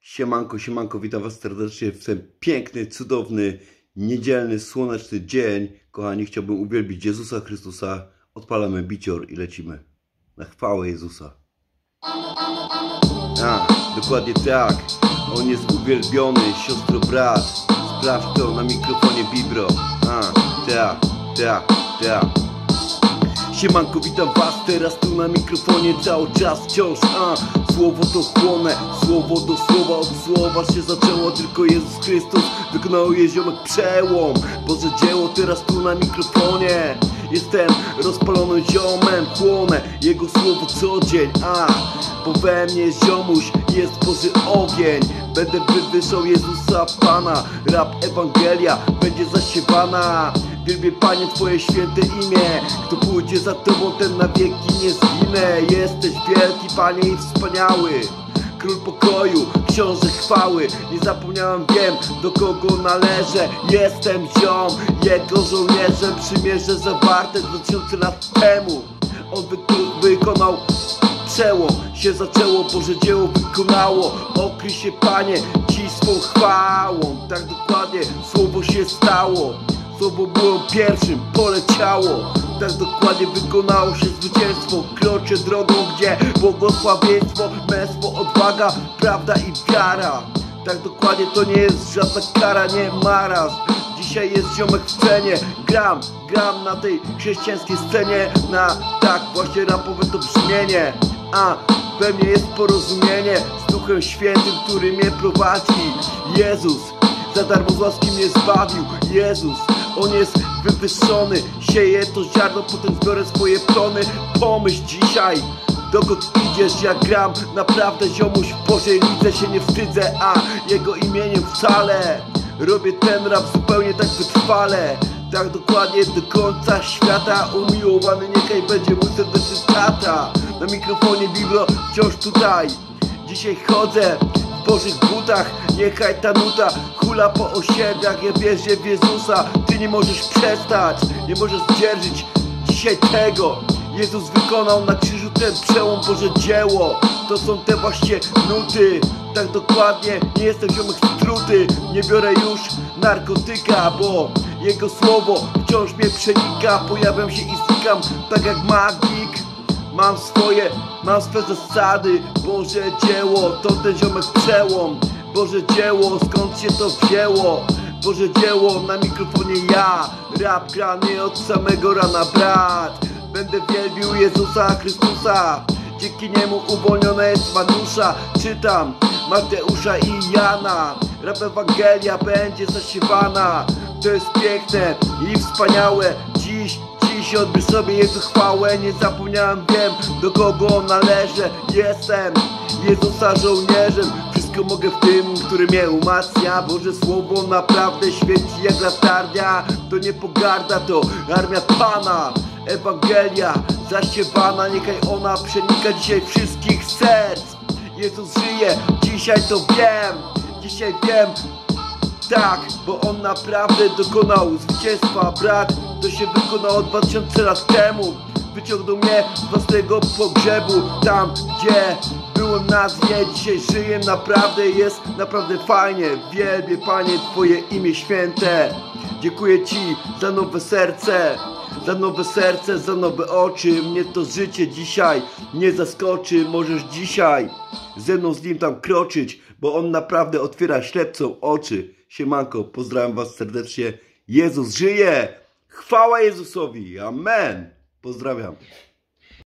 Siemanko, siemanko, witam Was serdecznie w ten piękny, cudowny, niedzielny, słoneczny dzień. Kochani, chciałbym uwielbić Jezusa Chrystusa. Odpalamy bicior i lecimy. Na chwałę Jezusa. Dokładnie tak. On jest uwielbiony, siostro, brat. Sprawdź to na mikrofonie Bibro. Siemanko, witam Was teraz tu na mikrofonie cały czas wciąż. Słowo to chłonę, słowo do słowa, od słowa się zaczęło. Tylko Jezus Chrystus wykonał jej ziomek przełom. Boże dzieło teraz tu na mikrofonie. Jestem rozpalonym ziomem, chłonę Jego słowo co dzień. Bo we mnie ziomuś jest Boży ogień. Będę wywyższał Jezusa Pana. Rap Ewangelia będzie zasiewana. Wielbię Panie Twoje święte imię. Kto pójdzie za Tobą, ten na wieki nie zginę. Jesteś wielki, Panie, i wspaniały, Król pokoju, książę chwały. Nie zapomniałem, wiem, do kogo należę. Jestem ziom, Jego żołnierzem. Przymierze zawarte 2000 lat temu. On wykonał przełom, się zaczęło, Boże dzieło wykonało. Okryj się, Panie, dziś swą chwałą. Tak dokładnie, słowo się stało. Słowo było pierwszym, poleciało. Tak dokładnie wykonało się zwycięstwo. Kroczę drogą, gdzie błogosławieństwo, męstwo, odwaga, prawda i wiara. Tak dokładnie, to nie jest żadna kara, nie marazm. Dzisiaj jest ziomek w scenie. Gram na tej chrześcijańskiej scenie. Na tak właśnie rapowe to brzmienie. We mnie jest porozumienie z Duchem Świętym, który mnie prowadzi. Jezus za darmo z łaski mnie zbawił. Jezus, On jest wywyższony. Sieję to ziarno, potem zbiorę swoje plony. Pomyśl dzisiaj, dokąd idziesz, jak gram. Naprawdę ziomuś w Bożej lidze się nie wstydzę, Jego imieniem wcale. Robię ten rap zupełnie tak wytrwale. Tak dokładnie do końca świata. Umiłowany niechaj będzie mój serdeczny tata. Na mikrofonie Biblo wciąż tutaj. Dzisiaj chodzę w Bożych butach. Niechaj ta nuta hula po osiedlach. Ja wierzę w Jezusa. Ty nie możesz przestać, nie możesz zdzierżyć dzisiaj tego. Jezus wykonał na krzyżu ten przełom, Boże dzieło. To są te właśnie nuty. Tak dokładnie, nie jestem ziomek struty. Nie biorę już narkotyka, bo Jego słowo wciąż mnie przenika. Pojawiam się i znikam, tak jak magik. Mam swoje zasady. Boże dzieło, to ten ziomek przełom. Boże dzieło, skąd się to wzięło? Boże dzieło, na mikrofonie ja. Rap grany od samego rana, brat. Będę wielbił Jezusa Chrystusa. Dzięki Niemu uwolniona jest ma dusza. Czytam Mateusza i Jana. Rap Ewangelia będzie zasiewana. To jest piękne i wspaniałe. Dziś odbierz sobie Jego chwałę. Nie zapomniałem, wiem, do kogo należę. Jestem Jezusa żołnierzem. Wszystko mogę w tym, który mnie umacnia. Boże słowo naprawdę świeci jak latarnia. To nie pogarda, to armia Pana. Ewangelia zasiewana, niechaj ona przenika dzisiaj wszystkich serc. Jezus żyje, dzisiaj to wiem. Dzisiaj wiem, tak, bo On naprawdę dokonał zwycięstwa. Brat, to się wykonało 2000 lat temu. Wyciągnął mnie z własnego pogrzebu. Tam, gdzie byłem na dnie, dzisiaj żyję. Naprawdę jest, naprawdę fajnie. Wielbię, Panie, Twoje imię święte. Dziękuję Ci za nowe serce. Za nowe serce, za nowe oczy. Mnie to życie dzisiaj nie zaskoczy. Możesz dzisiaj ze mną z Nim tam kroczyć, bo On naprawdę otwiera ślepcom oczy. Siemanko, pozdrawiam Was serdecznie. Jezus żyje! Chwała Jezusowi! Amen! Pozdrawiam.